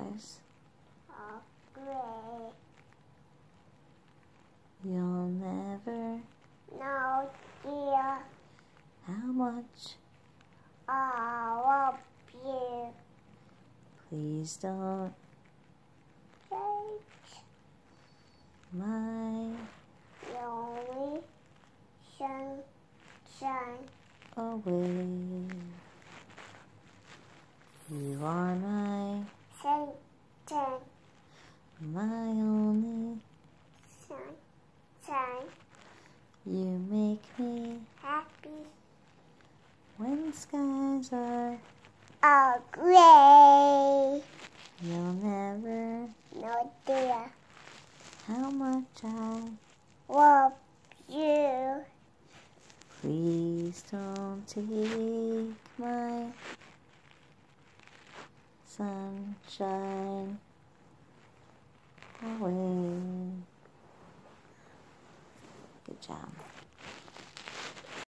skies are gray. You'll never No, dear, how much. I love you. Please don't Take my the only sunshine. away. You are my Satan, only. sunshine, You make me happy. when skies Are gray. You'll never No, dear, how much I. love you. Please don't take my sunshine away. Good job.